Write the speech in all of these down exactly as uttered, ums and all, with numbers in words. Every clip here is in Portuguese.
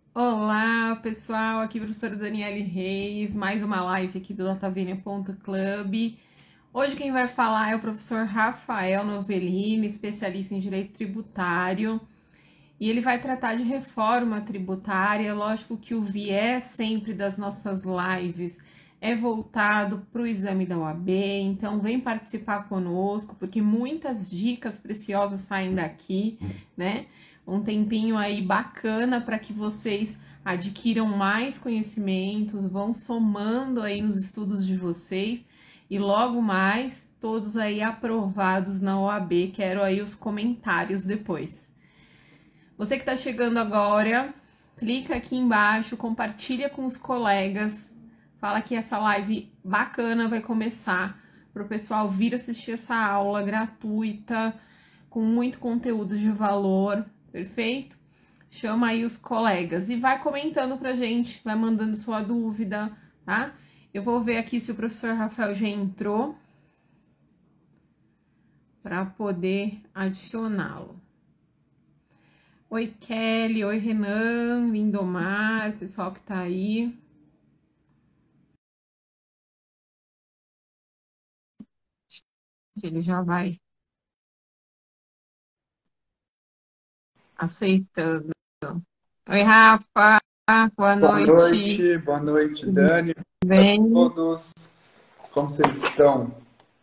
Olá, pessoal, aqui é a professora Daniele Reis, mais uma live aqui do Latavenia ponto club. Hoje quem vai falar é o professor Rafael Novellini, especialista em direito tributário, e ele vai tratar de reforma tributária. Lógico que o viés sempre das nossas lives é voltado para o exame da O A B, então vem participar conosco, porque muitas dicas preciosas saem daqui, né? Um tempinho aí bacana para que vocês adquiram mais conhecimentos, vão somando aí nos estudos de vocês e logo mais todos aí aprovados na O A B. Quero aí os comentários depois. Você que está chegando agora, clica aqui embaixo, compartilha com os colegas, fala que essa live bacana vai começar para o pessoal vir assistir essa aula gratuita, com muito conteúdo de valor, perfeito? Chama aí os colegas e vai comentando pra gente, vai mandando sua dúvida, tá? Eu vou ver aqui se o professor Rafael já entrou para poder adicioná-lo. Oi, Kelly, oi, Renan, Lindomar, pessoal que tá aí. Ele já vai aceitando. Oi, Rafa, boa Boa noite. noite, boa noite, Dani. Boa noite a Bem, todos. Como vocês estão?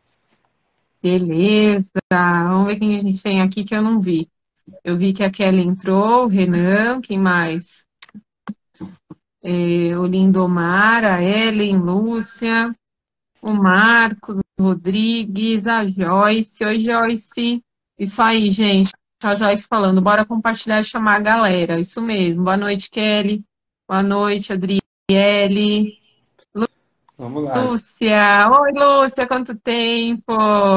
beleza. Vamos ver quem a gente tem aqui que eu não vi. Eu vi que a Kelly entrou, o Renan, quem mais? É, o Lindomar, a Ellen, Lúcia, o Marcos, o Rodrigues, a Joyce. Oi, Joyce. Isso aí, gente. A Joyce falando, bora compartilhar e chamar a galera. Isso mesmo. Boa noite, Kelly. Boa noite, Adriele. Vamos lá. Lúcia. Oi, Lúcia, quanto tempo?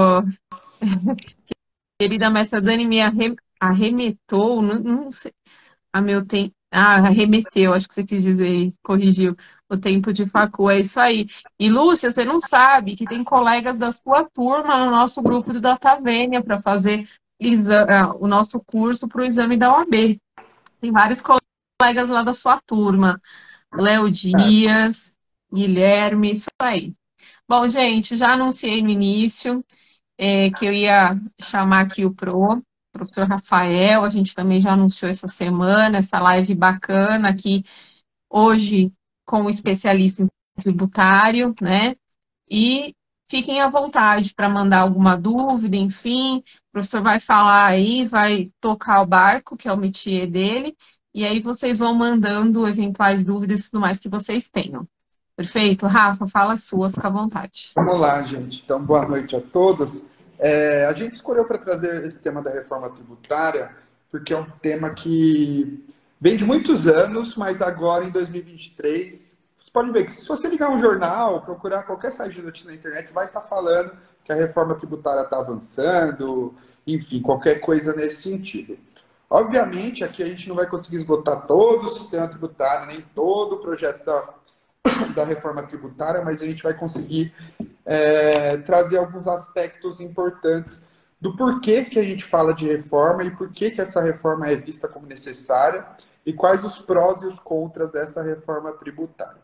Querida mestra Dani me arre- arremetou, não, não sei. A meu tempo. Ah, arremeteu, acho que você quis dizer, corrigiu. O tempo de facu, é isso aí. E, Lúcia, você não sabe que tem colegas da sua turma no nosso grupo do Datavênia para fazer exa- ah, o nosso curso para o exame da O A B. Tem vários colegas lá da sua turma. Léo Dias, Guilherme, isso aí. Bom, gente, já anunciei no início é, que eu ia chamar aqui o Pro, professor Rafael, a gente também já anunciou essa semana, essa live bacana aqui, hoje com o especialista em tributário, né? E fiquem à vontade para mandar alguma dúvida, enfim, o professor vai falar aí, vai tocar o barco, que é o métier dele, e aí vocês vão mandando eventuais dúvidas e tudo mais que vocês tenham. Perfeito? Rafa, fala a sua, fica à vontade. Vamos lá, gente. Então, boa noite a todos. É, a gente escolheu para trazer esse tema da reforma tributária porque é um tema que vem de muitos anos, mas agora em dois mil e vinte e três, você pode ver que se você ligar um jornal, procurar qualquer site de notícia na internet, vai estar falando que a reforma tributária está avançando, enfim, qualquer coisa nesse sentido. Obviamente, aqui a gente não vai conseguir esgotar todo o sistema tributário, nem todo o projeto da, da reforma tributária, mas a gente vai conseguir é, trazer alguns aspectos importantes do porquê que a gente fala de reforma e por que essa reforma é vista como necessária e quais os prós e os contras dessa reforma tributária.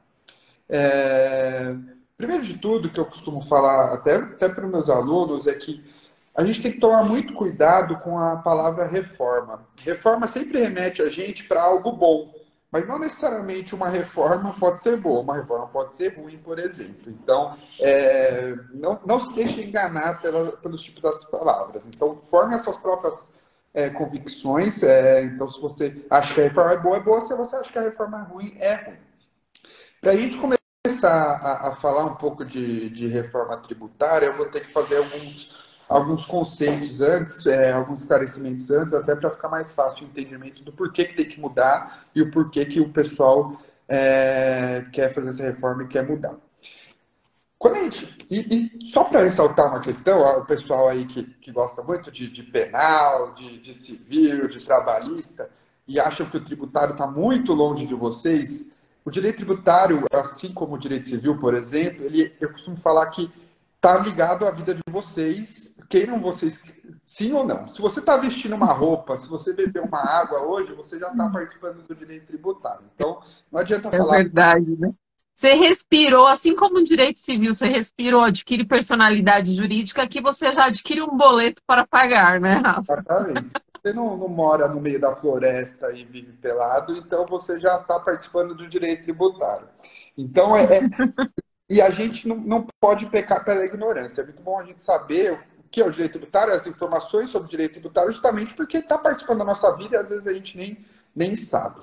É, primeiro de tudo, que eu costumo falar até, até para os meus alunos, é que a gente tem que tomar muito cuidado com a palavra reforma. Reforma sempre remete a gente para algo bom, mas não necessariamente uma reforma pode ser boa, uma reforma pode ser ruim, por exemplo. Então, é, não, não se deixe enganar pela, pelos tipos das palavras. Então, forme as suas próprias é, convicções. É, então, se você acha que a reforma é boa, é boa. Se você acha que a reforma é ruim, é ruim. Para a gente começar a, a, falar um pouco de, de reforma tributária, eu vou ter que fazer alguns, alguns conceitos antes, é, alguns esclarecimentos antes, até para ficar mais fácil o entendimento do porquê que tem que mudar e o porquê que o pessoal é, quer fazer essa reforma e quer mudar. Quando a gente, e, e só para ressaltar uma questão, o pessoal aí que, que gosta muito de, de penal, de, de civil, de trabalhista, e acham que o tributário está muito longe de vocês, o direito tributário, assim como o direito civil, por exemplo, ele, eu costumo falar que está ligado à vida de vocês, queiram vocês Sim ou não? Se você está vestindo uma roupa, se você beber uma água hoje, você já está participando do direito tributário. Então, não adianta É falar. verdade, né? Você respirou, assim como o direito civil, você respirou, adquire personalidade jurídica, que você já adquire um boleto para pagar, né, Rafa? Exatamente. Você não, não mora no meio da floresta e vive pelado, então você já está participando do direito tributário. Então, é, é- e a gente não, não pode pecar pela ignorância. É muito bom a gente saber o que é o direito tributário, as informações sobre o direito tributário, justamente porque está participando da nossa vida e às vezes a gente nem, nem sabe.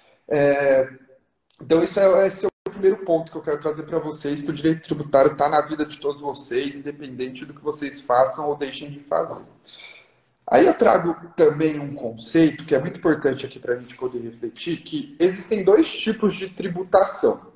Então, isso é, esse é o primeiro ponto que eu quero trazer para vocês, que o direito tributário está na vida de todos vocês, independente do que vocês façam ou deixem de fazer. Aí eu trago também um conceito que é muito importante aqui para a gente poder refletir, que existem dois tipos de tributação.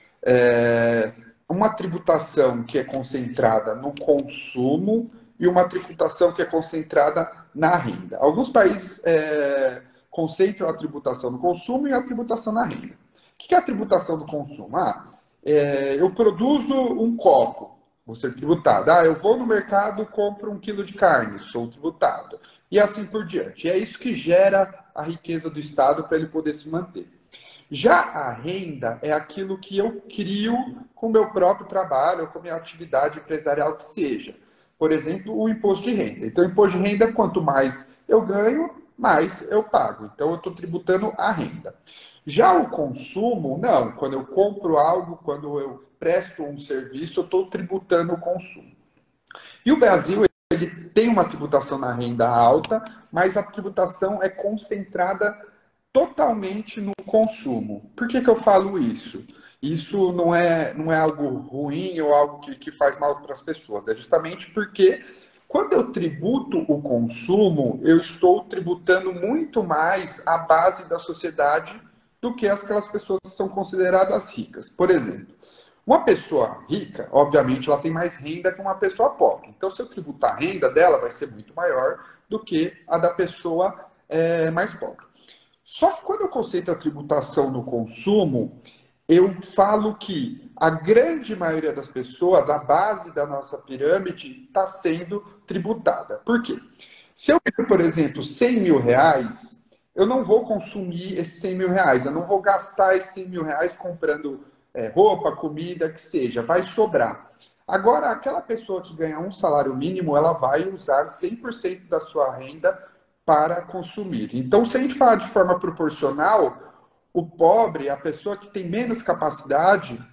É, uma tributação que é concentrada no consumo e uma tributação que é concentrada na renda. Alguns países é, concentram a tributação no consumo e a tributação na renda. O que é a tributação do consumo? Ah, é, eu produzo um copo, vou ser tributado. Ah, eu vou no mercado, compro um quilo de carne, sou tributado. E assim por diante. E é isso que gera a riqueza do Estado para ele poder se manter. Já a renda é aquilo que eu crio com o meu próprio trabalho, ou com a minha atividade empresarial que seja. Por exemplo, o imposto de renda. Então, o imposto de renda, quanto mais eu ganho, mais eu pago. Então, eu estou tributando a renda. Já o consumo, não. Quando eu compro algo, quando eu presto um serviço, eu estou tributando o consumo. E o Brasil, ele tem uma tributação na renda alta, mas a tributação é concentrada totalmente no consumo. Por que, que eu falo isso? Isso não é, não é algo ruim ou algo que, que faz mal para as pessoas. É justamente porque quando eu tributo o consumo, eu estou tributando muito mais a base da sociedade do que aquelas pessoas que são consideradas ricas. Por exemplo, uma pessoa rica, obviamente, ela tem mais renda que uma pessoa pobre. Então, se eu tributar a renda dela, vai ser muito maior do que a da pessoa é, mais pobre. Só que quando eu conceito a tributação no consumo, eu falo que a grande maioria das pessoas, a base da nossa pirâmide, está sendo tributada. Por quê? Se eu tenho, por exemplo, cem mil reais, eu não vou consumir esses cem mil reais, eu não vou gastar esses cem mil reais comprando é, roupa, comida, que seja, vai sobrar. Agora, aquela pessoa que ganha um salário mínimo, ela vai usar cem por cento da sua renda para consumir. Então, se a gente falar de forma proporcional, o pobre, a pessoa que tem menos capacidade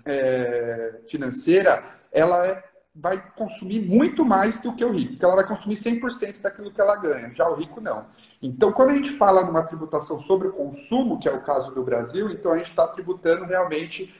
é, financeira, ela é, vai consumir muito mais do que o rico, porque ela vai consumir cem por cento daquilo que ela ganha, já o rico não. Então, quando a gente fala numa tributação sobre o consumo, que é o caso do Brasil, então a gente está tributando realmente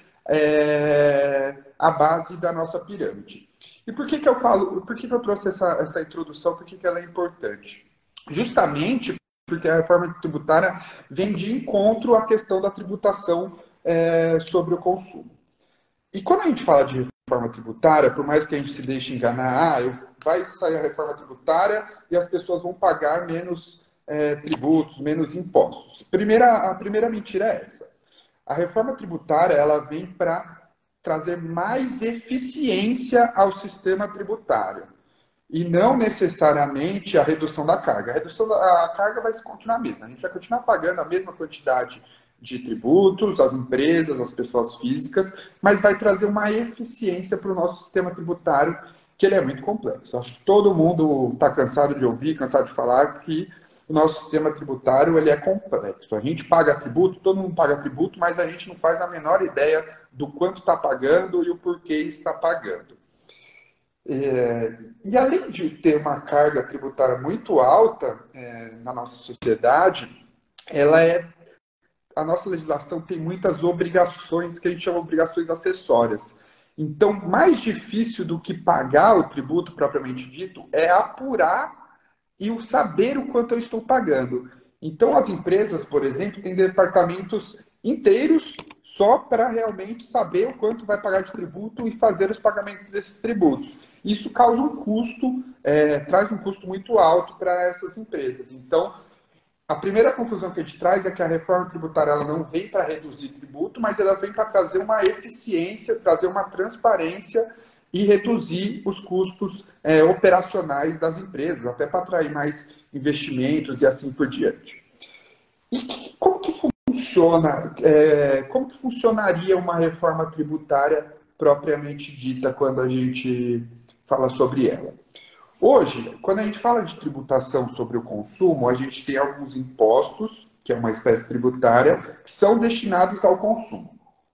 é, a base da nossa pirâmide. E por que, que eu falo, por que, que eu trouxe essa, essa introdução, por que, que ela é importante? Justamente porque a reforma tributária vem de encontro à questão da tributação é, sobre o consumo. E quando a gente fala de reforma tributária, por mais que a gente se deixe enganar, ah, eu, vai sair a reforma tributária e as pessoas vão pagar menos é, tributos, menos impostos. Primeira, a primeira mentira é essa. A reforma tributária ela vem para trazer mais eficiência ao sistema tributário. E não necessariamente a redução da carga. A redução da a carga vai continuar a mesma. A gente vai continuar pagando a mesma quantidade de tributos, as empresas, as pessoas físicas, mas vai trazer uma eficiência para o nosso sistema tributário, que ele é muito complexo. Acho que todo mundo está cansado de ouvir, cansado de falar que o nosso sistema tributário ele é complexo. A gente paga tributo, todo mundo paga tributo, mas a gente não faz a menor ideia do quanto está pagando e o porquê está pagando. É, e além de ter uma carga tributária muito alta é, na nossa sociedade, ela é, a nossa legislação tem muitas obrigações que a gente chama de obrigações acessórias. Então, mais difícil do que pagar o tributo propriamente dito é apurar e o saber o quanto eu estou pagando. Então, as empresas, por exemplo, têm departamentos inteiros só para realmente saber o quanto vai pagar de tributo e fazer os pagamentos desses tributos. Isso causa um custo, é, traz um custo muito alto para essas empresas. Então, a primeira conclusão que a gente traz é que a reforma tributária ela não vem para reduzir tributo, mas ela vem para trazer uma eficiência, trazer uma transparência e reduzir os custos é, operacionais das empresas, até para atrair mais investimentos e assim por diante. E que, como que funciona, é, como que funcionaria uma reforma tributária propriamente dita quando a gente fala sobre ela? Hoje, quando a gente fala de tributação sobre o consumo, a gente tem alguns impostos, que é uma espécie tributária, que são destinados ao consumo.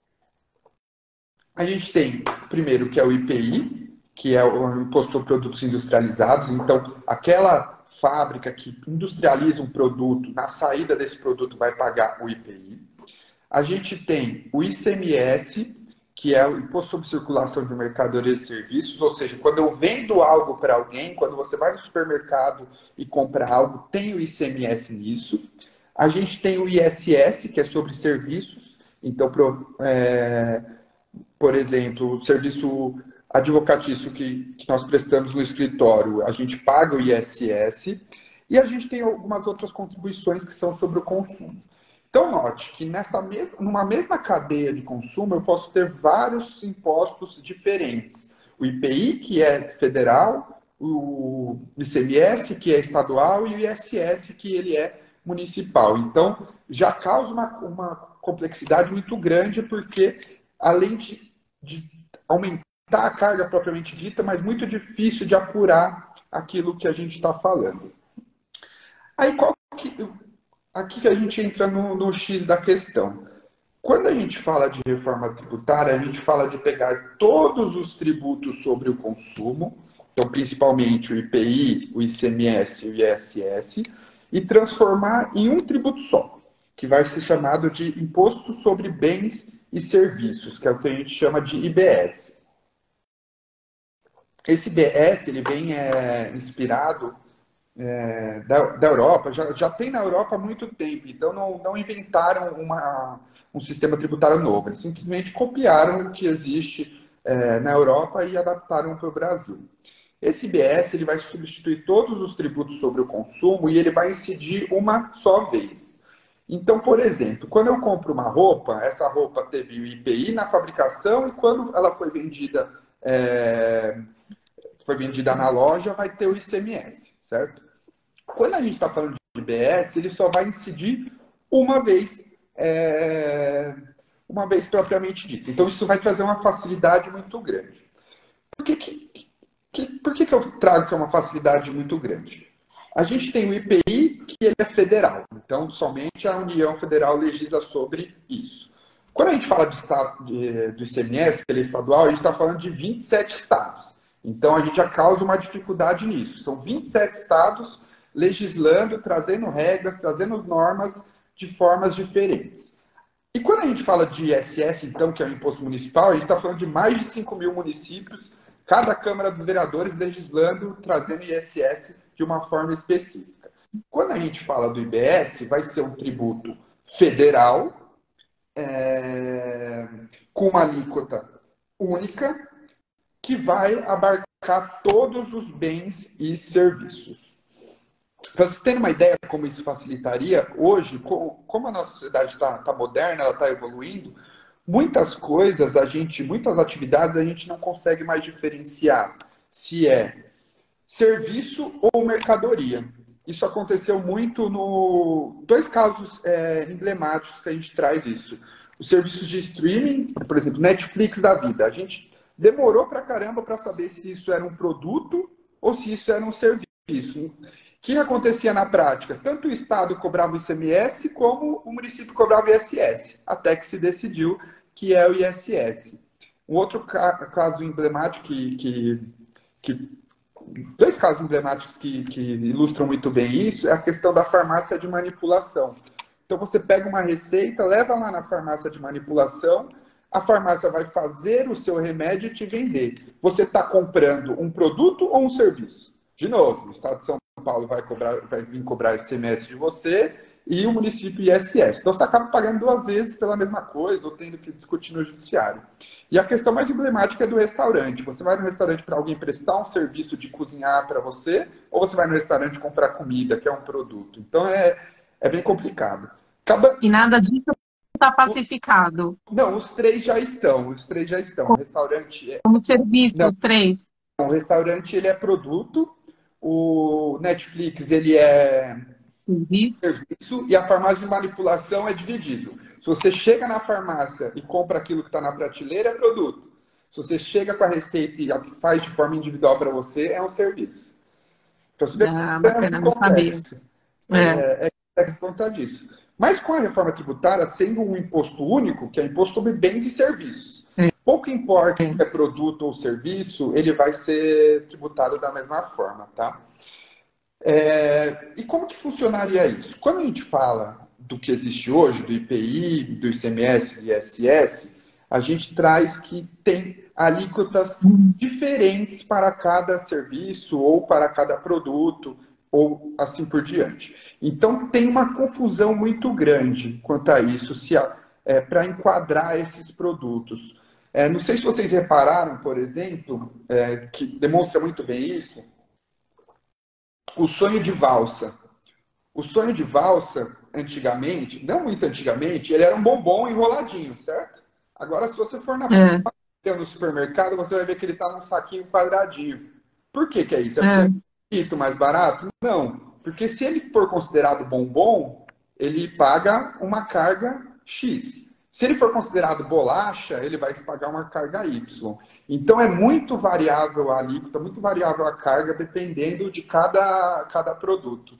A gente tem, primeiro, que é o I P I, que é o Imposto sobre Produtos Industrializados. Então, aquela fábrica que industrializa um produto, na saída desse produto vai pagar o I P I. A gente tem o I C M S, que é o Imposto sobre Circulação de Mercadorias e Serviços, ou seja, quando eu vendo algo para alguém, quando você vai no supermercado e compra algo, tem o I C M S nisso. A gente tem o I S S, que é sobre serviços. Então, pro, é, por exemplo, o serviço advocatício que, que nós prestamos no escritório, a gente paga o I S S. E a gente tem algumas outras contribuições que são sobre o consumo. Então, note que nessa mesma, numa mesma cadeia de consumo, eu posso ter vários impostos diferentes. O I P I, que é federal, o I C M S, que é estadual, e o I S S, que ele é municipal. Então, já causa uma, uma complexidade muito grande, porque, além de, de aumentar a carga propriamente dita, mas muito difícil de apurar aquilo que a gente está falando. Aí, qual que... Aqui que a gente entra no, no X da questão. Quando a gente fala de reforma tributária, a gente fala de pegar todos os tributos sobre o consumo, então principalmente o I P I, o I C M S e o I S S, e transformar em um tributo só, que vai ser chamado de Imposto sobre Bens e Serviços, que é o que a gente chama de I B S. Esse I B S ele vem é, inspirado É, da, da Europa, já, já tem na Europa há muito tempo, então não, não inventaram uma, um sistema tributário novo, eles simplesmente copiaram o que existe é, na Europa e adaptaram para o Brasil. Esse I B S ele vai substituir todos os tributos sobre o consumo e ele vai incidir uma só vez. Então, por exemplo, quando eu compro uma roupa, essa roupa teve o I P I na fabricação e quando ela foi vendida, é, foi vendida na loja, vai ter o I C M S, certo? Quando a gente está falando de I B S, ele só vai incidir uma vez, é, uma vez propriamente dita. Então, isso vai trazer uma facilidade muito grande. Por que, que, que, por que, que eu trago que é uma facilidade muito grande? A gente tem o I P I, que ele é federal. Então, somente a União Federal legisla sobre isso. Quando a gente fala de estado, de, do I C M S, que ele é estadual, a gente está falando de vinte e sete estados. Então, a gente já causa uma dificuldade nisso. São vinte e sete estados legislando, trazendo regras, trazendo normas de formas diferentes. E quando a gente fala de I S S, então, que é o imposto municipal, a gente está falando de mais de cinco mil municípios, cada Câmara dos Vereadores legislando, trazendo I S S de uma forma específica. Quando a gente fala do I B S, vai ser um tributo federal, é, com uma alíquota única, que vai abarcar todos os bens e serviços. Para vocês terem uma ideia de como isso facilitaria, hoje, como a nossa sociedade está tá moderna, ela está evoluindo, muitas coisas, a gente, muitas atividades a gente não consegue mais diferenciar se é serviço ou mercadoria. Isso aconteceu muito no... Dois casos é, emblemáticos que a gente traz isso. Os serviços de streaming, por exemplo, Netflix da vida. A gente demorou pra caramba para saber se isso era um produto ou se isso era um serviço. O que acontecia na prática? Tanto o Estado cobrava o I C M S, como o município cobrava o I S S, até que se decidiu que é o I S S. Um outro ca caso emblemático que, que, que... Dois casos emblemáticos que, que ilustram muito bem isso é a questão da farmácia de manipulação. Então você pega uma receita, leva lá na farmácia de manipulação, a farmácia vai fazer o seu remédio e te vender. Você está comprando um produto ou um serviço? De novo, o Estado de São Paulo vai, cobrar, vai vir cobrar I C M S de você e o município I S S. Então você acaba pagando duas vezes pela mesma coisa ou tendo que discutir no judiciário. E a questão mais emblemática é do restaurante. Você vai no restaurante para alguém prestar um serviço de cozinhar para você ou você vai no restaurante comprar comida, que é um produto. Então é, é bem complicado. Acaba... E nada disso está pacificado? Não, os três já estão, os três já estão. O restaurante é... Como serviço, Não, três. o restaurante ele é produto, o Netflix ele é Serviço. serviço e a farmácia de manipulação é dividido. Se você chega na farmácia e compra aquilo que está na prateleira, é produto. Se você chega com a receita e faz de forma individual para você, é um serviço. Então, você vê Ah, que é bacana, muito não sabia. complexo. É. É, é complexo por conta disso. Mas com a reforma tributária, sendo um imposto único, que é imposto sobre bens e serviços, pouco importa se é produto ou serviço, ele vai ser tributado da mesma forma, tá? É, e como que funcionaria isso? Quando a gente fala do que existe hoje, do I P I, do I C M S, do I S S, a gente traz que tem alíquotas diferentes para cada serviço ou para cada produto, ou assim por diante. Então, tem uma confusão muito grande quanto a isso, se é, para enquadrar esses produtos. É, não sei se vocês repararam, por exemplo, é, que demonstra muito bem isso, o sonho de valsa. O sonho de valsa, antigamente, não muito antigamente, ele era um bombom enroladinho, certo? Agora, se você for na É. no supermercado, você vai ver que ele está num saquinho quadradinho. Por que que é isso? É É. porque é mais barato? Não. Porque se ele for considerado bombom, ele paga uma carga X. Se ele for considerado bolacha, ele vai pagar uma carga Y. Então é muito variável a alíquota, muito variável a carga, dependendo de cada, cada produto.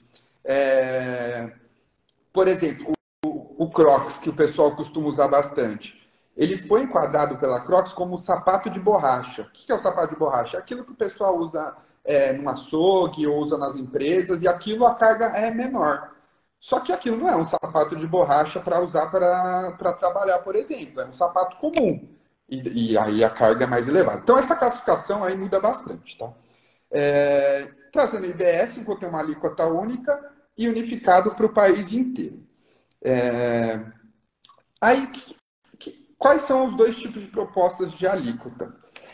É... Por exemplo, o, o Crocs, que o pessoal costuma usar bastante, ele foi enquadrado pela Crocs como sapato de borracha. O que é o sapato de borracha? É aquilo que o pessoal usa é, no açougue ou usa nas empresas, e aquilo a carga é menor. Só que aquilo não é um sapato de borracha para usar para trabalhar, por exemplo. É um sapato comum. E, e aí a carga é mais elevada. Então essa classificação aí muda bastante, tá? É, trazendo o I B S, enquanto tem uma alíquota única e unificado para o país inteiro. É, aí, que, que, quais são os dois tipos de propostas de alíquota?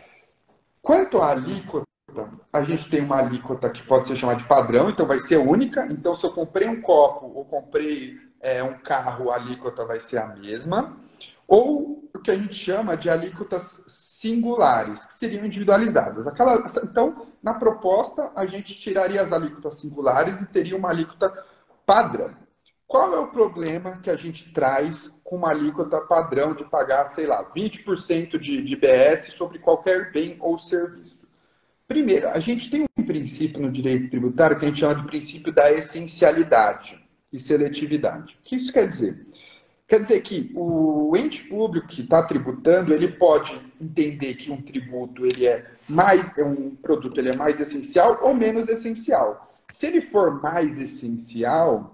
Quanto à alíquota, a gente tem uma alíquota que pode ser chamada de padrão, então vai ser única. Então, se eu comprei um copo ou comprei é, um carro, a alíquota vai ser a mesma. Ou o que a gente chama de alíquotas singulares, que seriam individualizadas. Aquela, então, na proposta, a gente tiraria as alíquotas singulares e teria uma alíquota padrão. Qual é o problema que a gente traz com uma alíquota padrão de pagar, sei lá, vinte por cento de, de I B S sobre qualquer bem ou serviço? Primeiro, a gente tem um princípio no direito tributário que a gente chama de princípio da essencialidade e seletividade. O que isso quer dizer? Quer dizer que o ente público que está tributando, ele pode entender que um tributo ele é mais, um produto ele é mais essencial ou menos essencial. Se ele for mais essencial,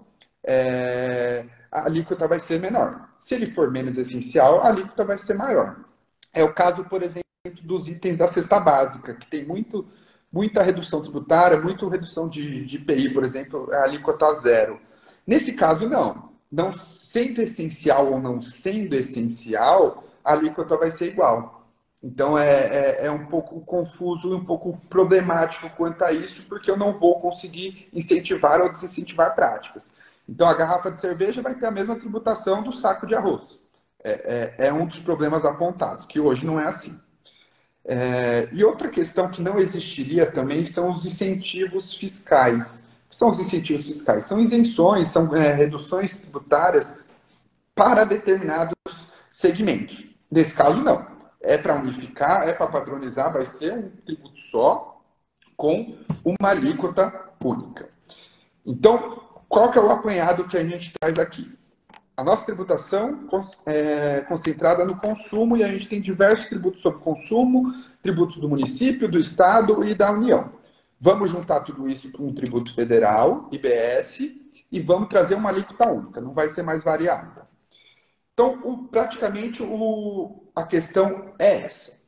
é, a alíquota vai ser menor. Se ele for menos essencial, a alíquota vai ser maior. É o caso, por exemplo, dos itens da cesta básica, que tem muito, muita redução tributária, muita redução de, de I P I, por exemplo, a alíquota zero. Nesse caso, não. Não sendo essencial ou não sendo essencial, a alíquota vai ser igual. Então é, é, é um pouco confuso e um pouco problemático quanto a isso, porque eu não vou conseguir incentivar ou desincentivar práticas. Então a garrafa de cerveja vai ter a mesma tributação do saco de arroz. É, é, é um dos problemas apontados, que hoje não é assim. É, e outra questão que não existiria também são os incentivos fiscais. O que são os incentivos fiscais? São isenções, são é, reduções tributárias para determinados segmentos. Nesse caso, não. É para unificar, é para padronizar, vai ser um tributo só, com uma alíquota única. Então, qual que é o apanhado que a gente traz aqui? A nossa tributação é concentrada no consumo e a gente tem diversos tributos sobre consumo, tributos do município, do estado e da União. Vamos juntar tudo isso para um tributo federal, I B S, e vamos trazer uma alíquota única, não vai ser mais variada. Então, o, praticamente, o, a questão é essa.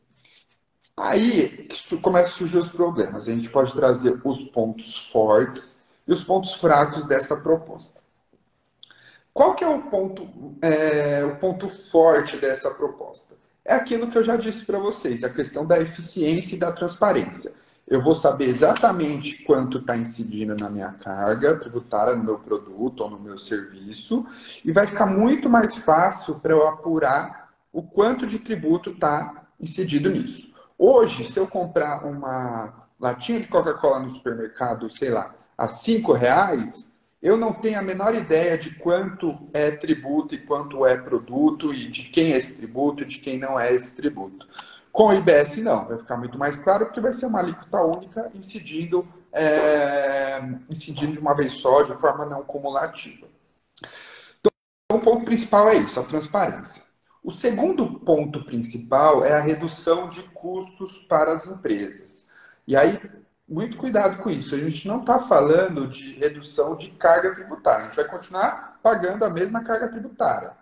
Aí começam a surgir os problemas. A gente pode trazer os pontos fortes e os pontos fracos dessa proposta. Qual que é o ponto, é, o ponto forte dessa proposta? É aquilo que eu já disse para vocês, a questão da eficiência e da transparência. eu vou saber exatamente quanto está incidindo na minha carga tributária, no meu produto ou no meu serviço, e vai ficar muito mais fácil para eu apurar o quanto de tributo está incidido nisso. Hoje, se eu comprar uma latinha de Coca-Cola no supermercado, sei lá, a cinco reais, eu não tenho a menor ideia de quanto é tributo e quanto é produto, e de quem é esse tributo e de quem não é esse tributo. Com o I B S, não. Vai ficar muito mais claro, porque vai ser uma alíquota única incidindo, é, incidindo de uma vez só, de forma não cumulativa. Então, o ponto principal é isso, a transparência. O segundo ponto principal é a redução de custos para as empresas. E aí, muito cuidado com isso. A gente não está falando de redução de carga tributária. A gente vai continuar pagando a mesma carga tributária.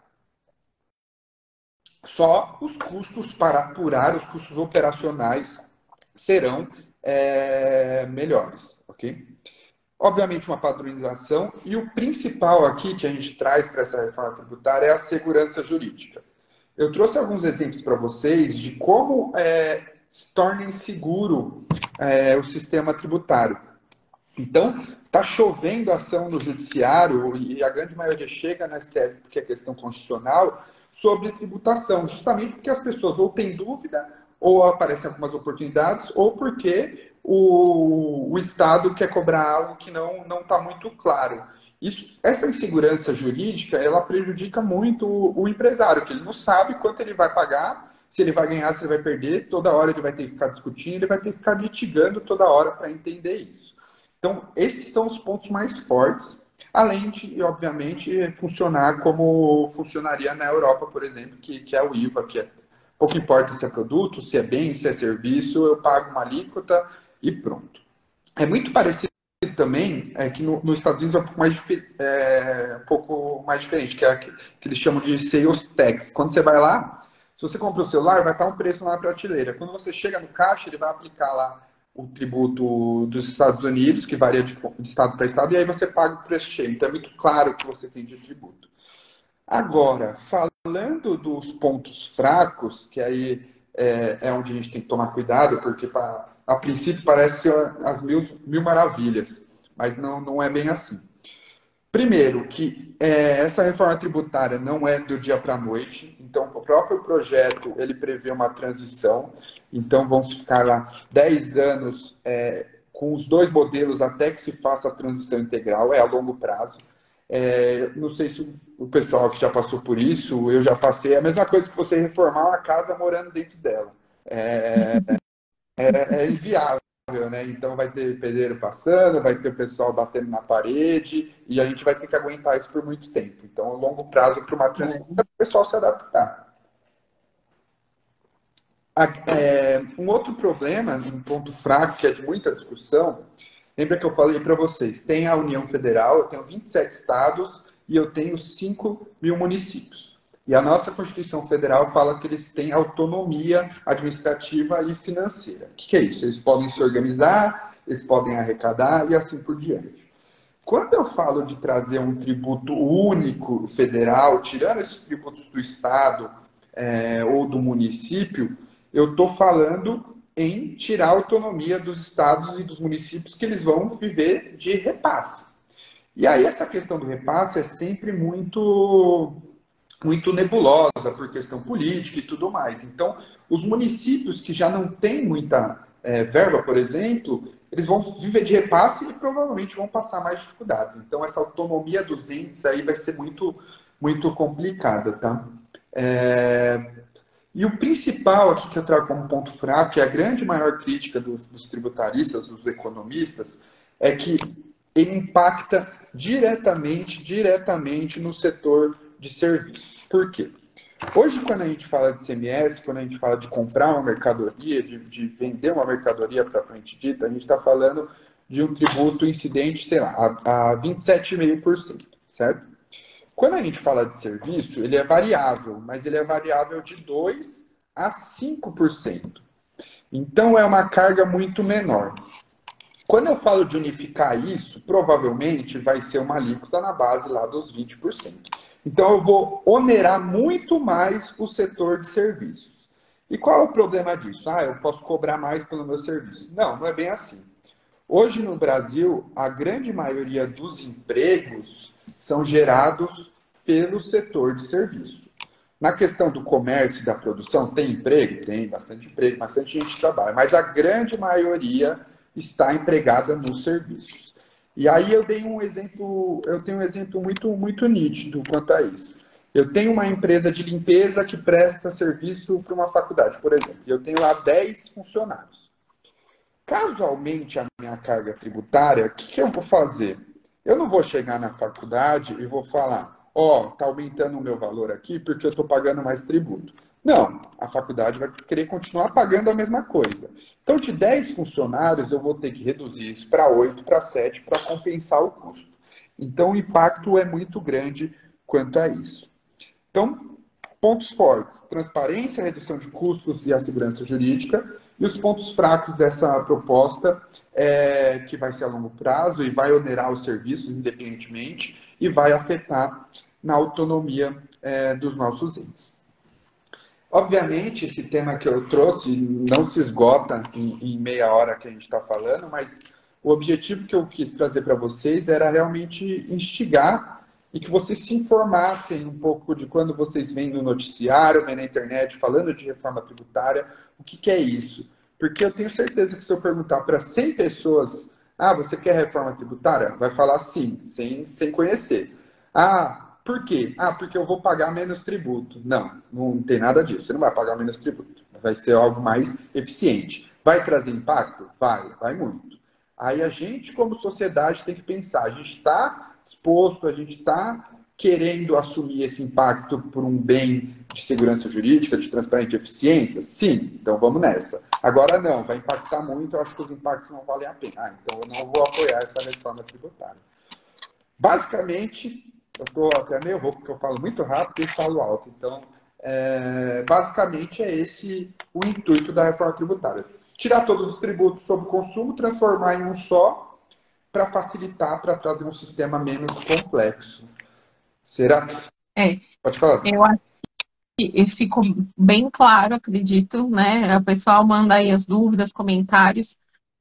Só os custos para apurar, os custos operacionais serão é, melhores, ok? Obviamente, uma padronização. E o principal aqui que a gente traz para essa reforma tributária é a segurança jurídica. Eu trouxe alguns exemplos para vocês de como é, se torna inseguro é, o sistema tributário. Então, está chovendo ação no judiciário, e a grande maioria chega na S T F porque é questão constitucional, sobre tributação, justamente porque as pessoas ou têm dúvida, ou aparecem algumas oportunidades, ou porque o, o Estado quer cobrar algo que não não está muito claro. Isso, essa insegurança jurídica, ela prejudica muito o, o empresário, que ele não sabe quanto ele vai pagar, se ele vai ganhar, se ele vai perder, toda hora ele vai ter que ficar discutindo, ele vai ter que ficar litigando toda hora para entender isso. Então, esses são os pontos mais fortes, além de, obviamente, funcionar como funcionaria na Europa, por exemplo, que, que é o I V A, que é, pouco importa se é produto, se é bem, se é serviço, eu pago uma alíquota e pronto. É muito parecido também é que no, nos Estados Unidos é um pouco mais, é, um pouco mais diferente, que é que, que eles chamam de sales tax. Quando você vai lá, se você compra o celular, vai estar um preço na prateleira. Quando você chega no caixa, ele vai aplicar lá o tributo dos Estados Unidos, que varia de, de estado para estado, e aí você paga o preço cheio. Então é muito claro o que você tem de tributo. Agora, falando dos pontos fracos, que aí é, é onde a gente tem que tomar cuidado, porque pra, a princípio parece ser as mil, mil maravilhas, mas não, não é bem assim. Primeiro, que é, essa reforma tributária não é do dia para a noite, então o próprio projeto ele prevê uma transição, então vamos ficar lá dez anos é, com os dois modelos até que se faça a transição integral, é a longo prazo. É, não sei se o pessoal que já passou por isso, eu já passei, é a mesma coisa que você reformar uma casa morando dentro dela. É, é, é inviável. Né? Então vai ter pedreiro passando, vai ter o pessoal batendo na parede, e a gente vai ter que aguentar isso por muito tempo. Então, a longo prazo, para uma transição, é. o pessoal se adaptar. É, um outro problema, um ponto fraco, que é de muita discussão, lembra que eu falei para vocês, tem a União Federal, eu tenho vinte e sete estados e eu tenho cinco mil municípios. E a nossa Constituição Federal fala que eles têm autonomia administrativa e financeira. O que é isso? Eles podem se organizar, eles podem arrecadar e assim por diante. Quando eu falo de trazer um tributo único federal, tirando esses tributos do Estado é, ou do município, eu estou falando em tirar a autonomia dos estados e dos municípios que eles vão viver de repasse. E aí essa questão do repasse é sempre muito... muito nebulosa por questão política e tudo mais. Então, os municípios que já não têm muita é, verba, por exemplo, eles vão viver de repasse e provavelmente vão passar mais dificuldades. Então, essa autonomia dos entes aí vai ser muito, muito complicada, tá? É... E o principal aqui que eu trago como ponto fraco, que é a grande maior crítica dos, dos tributaristas, dos economistas, é que ele impacta diretamente, diretamente no setor de serviços. Por quê? Hoje, quando a gente fala de I C M S, quando a gente fala de comprar uma mercadoria, de, de vender uma mercadoria propriamente dita, a gente está falando de um tributo incidente, sei lá, a, a vinte e sete vírgula cinco por cento, certo? Quando a gente fala de serviço, ele é variável, mas ele é variável de dois a cinco por cento. Então, é uma carga muito menor. Quando eu falo de unificar isso, provavelmente vai ser uma alíquota na base lá dos vinte por cento. Então, eu vou onerar muito mais o setor de serviços. E qual é o problema disso? Ah, eu posso cobrar mais pelo meu serviço. Não, não é bem assim. Hoje no Brasil, a grande maioria dos empregos são gerados pelo setor de serviço. Na questão do comércio e da produção, tem emprego? Tem bastante emprego, bastante gente trabalha, mas a grande maioria está empregada nos serviços. E aí eu dei um exemplo, eu tenho um exemplo muito, muito nítido quanto a isso. Eu tenho uma empresa de limpeza que presta serviço para uma faculdade, por exemplo, e eu tenho lá dez funcionários. Caso aumente a minha carga tributária, o que, que eu vou fazer? Eu não vou chegar na faculdade e vou falar, ó, oh, está aumentando o meu valor aqui porque eu estou pagando mais tributo. Não, a faculdade vai querer continuar pagando a mesma coisa. Então, de dez funcionários, eu vou ter que reduzir isso para oito, para sete, para compensar o custo. Então, o impacto é muito grande quanto a isso. Então, pontos fortes, transparência, redução de custos e a segurança jurídica. E os pontos fracos dessa proposta, é, que vai ser a longo prazo e vai onerar os serviços independentemente e vai afetar na autonomia é, dos nossos entes. Obviamente, esse tema que eu trouxe não se esgota em, em meia hora que a gente está falando, mas o objetivo que eu quis trazer para vocês era realmente instigar e que vocês se informassem um pouco de quando vocês veem no noticiário, vêm na internet falando de reforma tributária, o que, que é isso? Porque eu tenho certeza que se eu perguntar para cem pessoas, ah, você quer reforma tributária? Vai falar sim, sem, sem conhecer. Ah, por quê? Ah, porque eu vou pagar menos tributo. Não, não tem nada disso. Você não vai pagar menos tributo. Vai ser algo mais eficiente. Vai trazer impacto? Vai, vai muito. Aí a gente, como sociedade, tem que pensar. A gente está disposto, a gente está querendo assumir esse impacto por um bem de segurança jurídica, de transparência e eficiência? Sim, então vamos nessa. Agora não, vai impactar muito, eu acho que os impactos não valem a pena. Ah, então eu não vou apoiar essa reforma tributária. Basicamente, eu estou até meio rouco, porque eu falo muito rápido e falo alto. Então, é, basicamente é esse o intuito da reforma tributária. Tirar todos os tributos sobre o consumo, transformar em um só, para facilitar, para trazer um sistema menos complexo. Será? É, Pode falar. eu acho que ficou bem claro, acredito, né? O pessoal manda aí as dúvidas, comentários.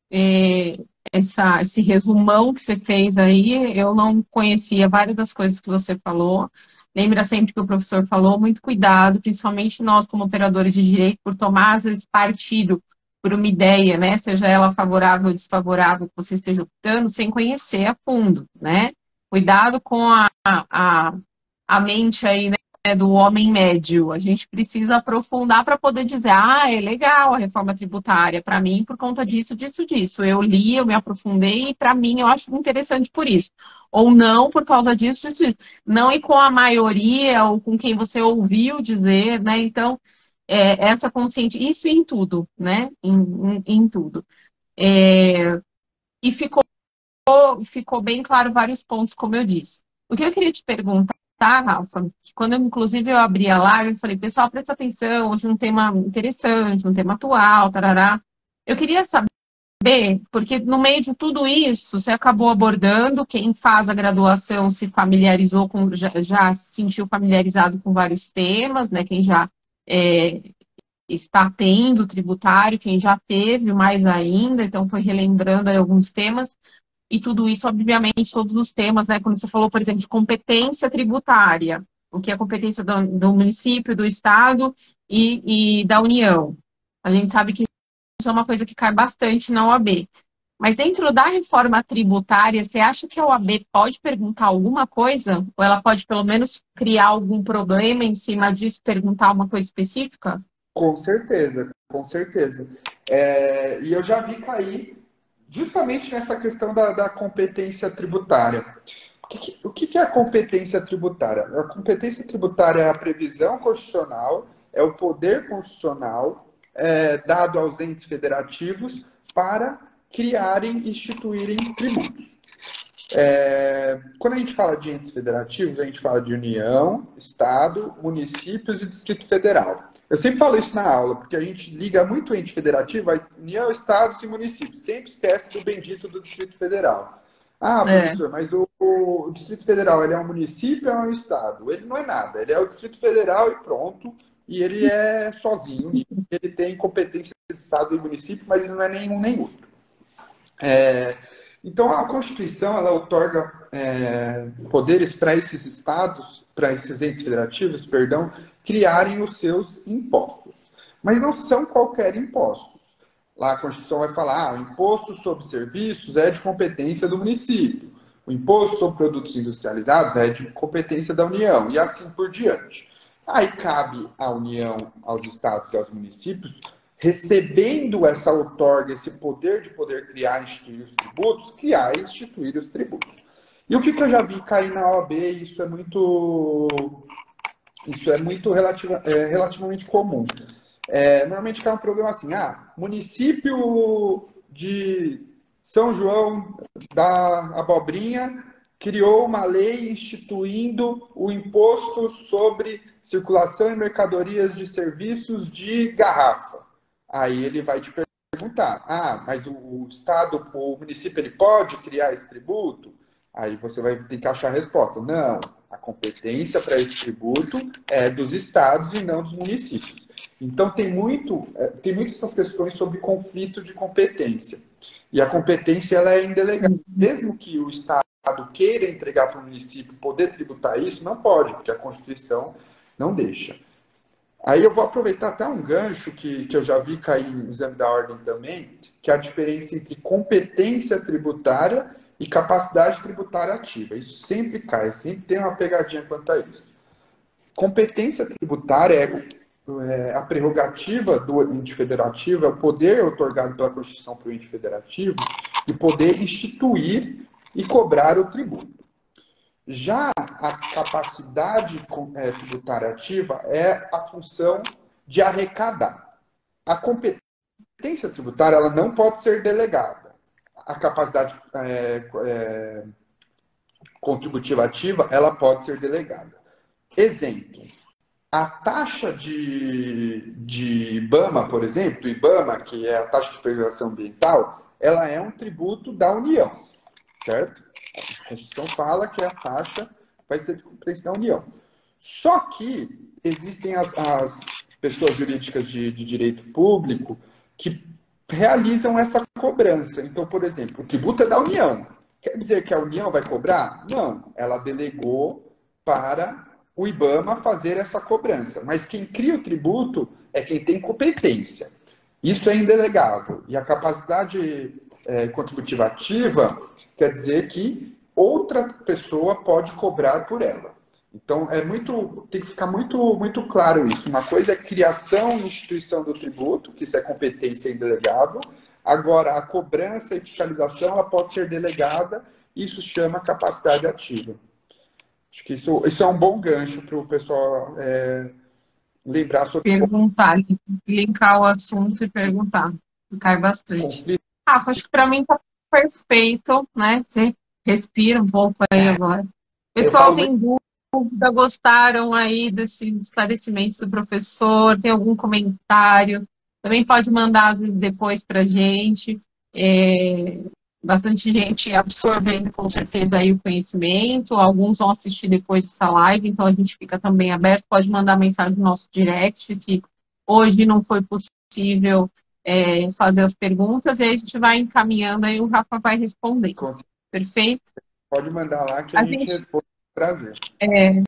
É, essa, esse resumão que você fez aí, eu não conhecia várias das coisas que você falou. Lembra sempre que o professor falou, muito cuidado, principalmente nós como operadores de direito, por tomar, às vezes, partido por uma ideia, né? Seja ela favorável ou desfavorável que você esteja optando, sem conhecer a fundo, né? Cuidado com a, a, a mente aí, né, do homem médio. A gente precisa aprofundar para poder dizer, ah, é legal a reforma tributária, para mim, por conta disso, disso, disso. Eu li, eu me aprofundei e, para mim, eu acho interessante por isso. Ou não, por causa disso, disso, disso. Não ir com a maioria ou com quem você ouviu dizer, né? Então, é, essa consciência, isso em tudo, né? Em, em, em tudo. É, e ficou, ficou bem claro vários pontos, como eu disse. O que eu queria te perguntar, tá, Rafa? Que quando, eu, inclusive, eu abri a live, eu falei, pessoal, presta atenção, hoje é um tema interessante, um tema atual, tarará. Eu queria saber, porque no meio de tudo isso, você acabou abordando, quem faz a graduação se familiarizou com, já, já se sentiu familiarizado com vários temas, né? Quem já é, está tendo tributário, quem já teve mais ainda, então foi relembrando aí alguns temas. E tudo isso, obviamente, todos os temas, né? Quando você falou, por exemplo, de competência tributária, o que é a competência do, do município, do estado e, e da União. A gente sabe que isso é uma coisa que cai bastante na O A B. Mas dentro da reforma tributária, você acha que a O A B pode perguntar alguma coisa? Ou ela pode, pelo menos, criar algum problema em cima disso, perguntar uma coisa específica? Com certeza, com certeza. É, e eu já vi cair justamente nessa questão da, da competência tributária. O, que, o que é a competência tributária? A competência tributária é a previsão constitucional, é o poder constitucional é, dado aos entes federativos para criarem e instituírem tributos. É, quando a gente fala de entes federativos, a gente fala de União, Estado, municípios e Distrito Federal. Eu sempre falo isso na aula, porque a gente liga muito ente federativo a União, Estados e municípios. Sempre esquece do bendito do Distrito Federal. Ah, professor, é. mas o, o, o Distrito Federal ele é um município ou é um Estado? Ele não é nada, ele é o Distrito Federal e pronto, e ele é sozinho, ele tem competência de Estado e município, mas ele não é nenhum nem outro. É, então, a Constituição, ela outorga é, poderes para esses estados, para esses entes federativos, perdão, criarem os seus impostos. Mas não são qualquer impostos. Lá a Constituição vai falar, ah, o imposto sobre serviços é de competência do município, o imposto sobre produtos industrializados é de competência da União, e assim por diante. Aí cabe à União, aos estados e aos municípios, recebendo essa outorga, esse poder de poder criar e instituir os tributos, criar e instituir os tributos. E o que, que eu já vi cair na O A B, isso é muito, isso é muito relativa, é, relativamente comum. É, normalmente cai um problema assim, ah, município de São João da Abobrinha criou uma lei instituindo o imposto sobre circulação e mercadorias de serviços de garrafa. Aí ele vai te perguntar, ah, mas o, o Estado, o município, ele pode criar esse tributo? Aí você vai ter que achar a resposta. Não, a competência para esse tributo é dos estados e não dos municípios. Então tem muito, tem muito essas questões sobre conflito de competência. E a competência ela é indelegável. Mesmo que o Estado queira entregar para o município poder tributar isso, não pode, porque a Constituição não deixa. Aí eu vou aproveitar até um gancho que, que eu já vi cair no exame da ordem também, que é a diferença entre competência tributária e capacidade tributária ativa. Isso sempre cai, sempre tem uma pegadinha quanto a isso. Competência tributária é, é a prerrogativa do ente federativo, é o poder otorgado pela Constituição para o ente federativo de poder instituir e cobrar o tributo. Já a capacidade é, tributária ativa é a função de arrecadar. A competência tributária ela não pode ser delegada. A capacidade é, é, contributiva ativa ela pode ser delegada. Exemplo, a taxa de, de IBAMA, por exemplo, do IBAMA, que é a taxa de preservação ambiental, ela é um tributo da União, certo? A Constituição fala que a taxa vai ser de competência da União. Só que existem as, as pessoas jurídicas de, de direito público que realizam essa cobrança. Então, por exemplo, o tributo é da União. Quer dizer que a União vai cobrar? Não. Ela delegou para o IBAMA fazer essa cobrança. Mas quem cria o tributo é quem tem competência. Isso é indelegável. E a capacidade é, contributiva ativa quer dizer que outra pessoa pode cobrar por ela. Então, é muito, tem que ficar muito, muito claro isso. Uma coisa é criação e instituição do tributo, que isso é competência indelegável. Agora, a cobrança e fiscalização ela pode ser delegada, isso chama capacidade ativa. Acho que isso, isso é um bom gancho para o pessoal é, lembrar sobre... Perguntar, linkar o assunto e perguntar. Cai bastante. Conflito. Ah, acho que para mim está perfeito, né? Você respira um pouco aí agora. Pessoal, tem dúvida, gostaram aí desses esclarecimentos do professor? Tem algum comentário? Também pode mandar às vezes depois para a gente. É, bastante gente absorvendo com certeza aí o conhecimento. Alguns vão assistir depois dessa live, então a gente fica também aberto. Pode mandar mensagem no nosso direct se hoje não foi possível é, fazer as perguntas, e aí a gente vai encaminhando aí o Rafa vai responder. Perfeito? Pode mandar lá que a, a gente, gente responde com prazer. É,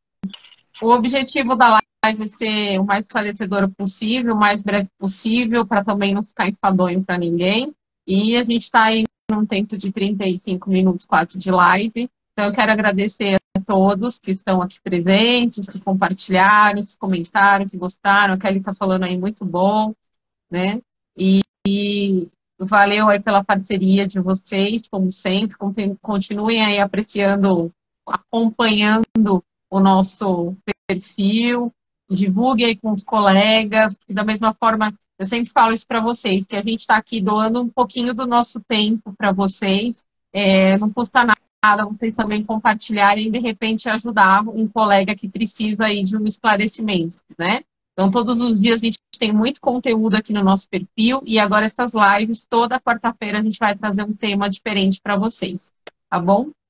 o objetivo da live é ser o mais esclarecedora possível, o mais breve possível, para também não ficar enfadonho para ninguém. E a gente está aí num tempo de trinta e cinco minutos quase de live. Então eu quero agradecer a todos que estão aqui presentes, que compartilharam, que comentaram, que gostaram. A Kelly está falando aí muito bom, né? E, e valeu aí pela parceria de vocês, como sempre. Continuem aí apreciando, acompanhando o nosso perfil, divulguem aí com os colegas. E da mesma forma, eu sempre falo isso para vocês, que a gente está aqui doando um pouquinho do nosso tempo para vocês. É, não custa nada vocês também compartilharem e, de repente, ajudar um colega que precisa aí de um esclarecimento, né? Então, todos os dias a gente tem muito conteúdo aqui no nosso perfil e agora essas lives, toda quarta-feira a gente vai trazer um tema diferente para vocês, tá bom?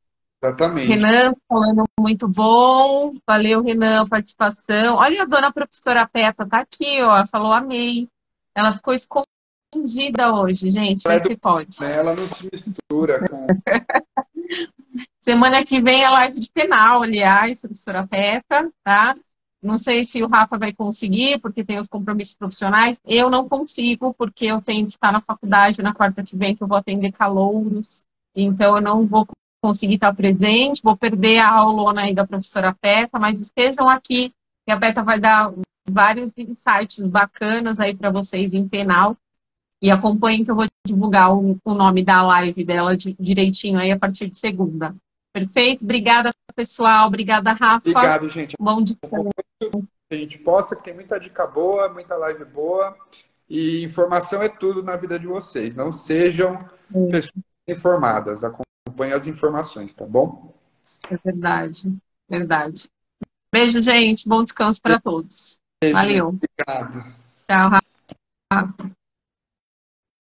Exatamente. Renan falando muito bom. Valeu, Renan, a participação. Olha, a dona professora Peta tá aqui, ó. Falou amei. Ela ficou escondida hoje, gente. Ela Vê é do, se pode. né? Ela não se mistura com. Semana que vem é live de penal, aliás, professora Peta, tá? Não sei se o Rafa vai conseguir, porque tem os compromissos profissionais. Eu não consigo, porque eu tenho que estar na faculdade na quarta que vem, que eu vou atender calouros. Então, eu não vou conseguir estar presente, vou perder a aulona aí da professora Peta, mas estejam aqui, que a Peta vai dar vários insights bacanas aí para vocês em penal. E acompanhem que eu vou divulgar o, o nome da live dela de, direitinho aí a partir de segunda. Perfeito? Obrigada, pessoal. Obrigada, Rafa. Obrigado, gente. Bom dia. A gente posta que tem muita dica boa, muita live boa. E informação é tudo na vida de vocês. Não sejam pessoas informadas. Acompanhem as informações, tá bom? É verdade. Verdade. Beijo, gente. Bom descanso para todos. Beijo, Valeu. obrigado. Tchau, Rafa.